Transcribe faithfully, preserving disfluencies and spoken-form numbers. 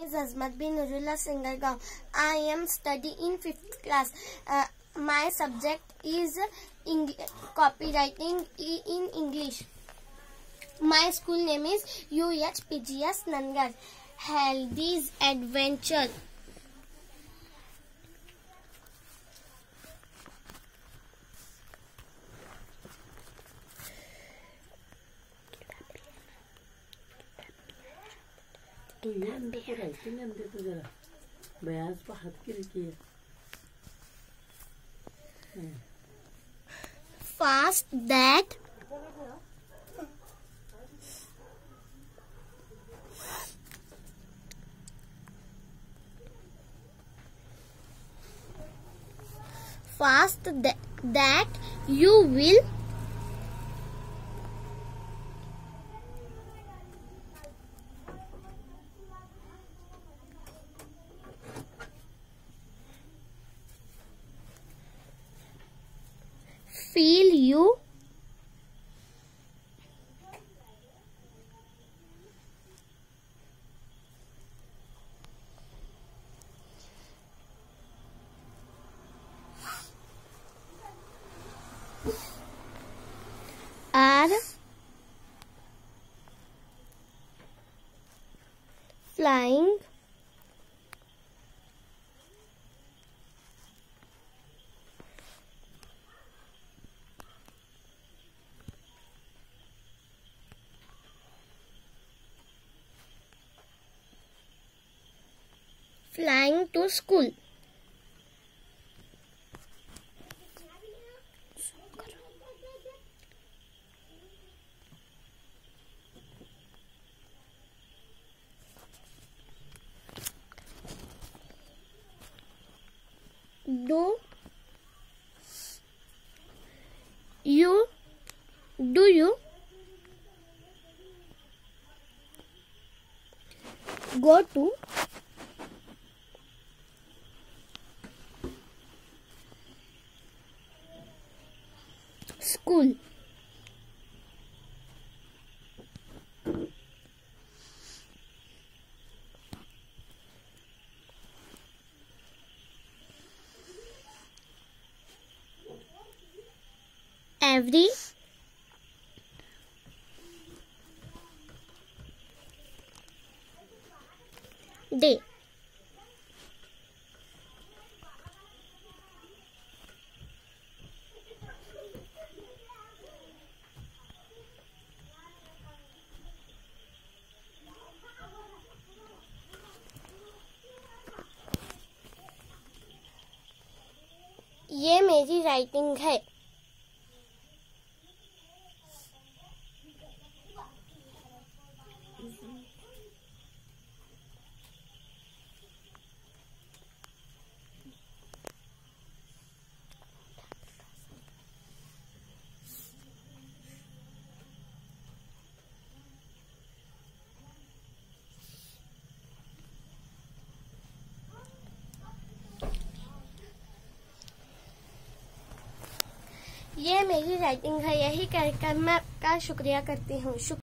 is Azamatbi shingargaon. I am studying in fifth class. Uh, my subject is Eng copywriting in English. My school name is U H P G S Nangar. Healthy's Adventure. तो ये अंदर को writing अंदर तो जरा बयाज पर हाथ की रखी है Fast that fast that, that you will feel you are flying flying to school. Do you do you go to school? Every day. ये मेरी राइटिंग है। ये मेरी राइटिंग है। यही कहकर मैं आपका शुक्रिया करती हूँ।